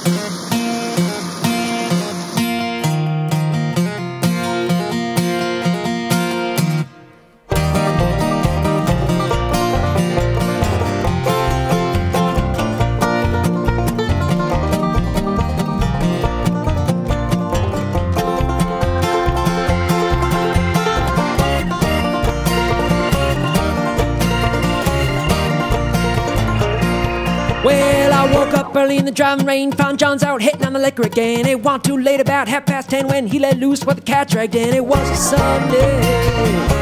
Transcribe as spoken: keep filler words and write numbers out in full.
Well, I woke up early in the driving rain, found John's out hitting on the liquor again. It wasn't too late, about half past ten, when he let loose what the cat dragged in. It was a Sunday.